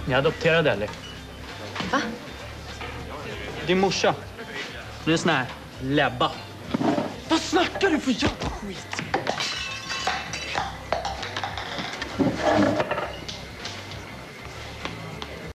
Jag adopterade Ellie. Va? Din morsa. Det är en sån här läbba. Vad snackar du för jävla skit?